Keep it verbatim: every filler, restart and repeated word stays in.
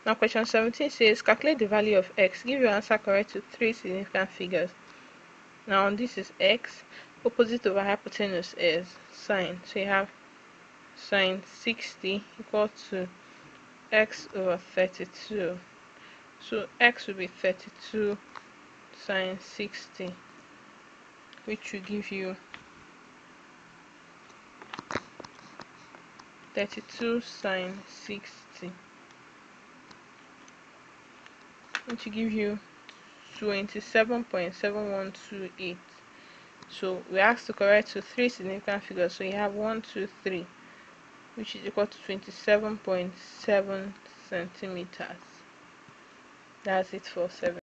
Now question seventeen says calculate the value of x. Give your answer correct to three significant figures. Now this is x. Opposite over hypotenuse is sine. So you have sine sixty equal to x over thirty-two. So x will be thirty-two sine sixty, which will give you thirty-two sine sixty, which will give you twenty-seven point seven one two eight. So we asked to correct to three significant figures. So you have one, two, three, which is equal to twenty-seven point seven centimeters. That's it for seven.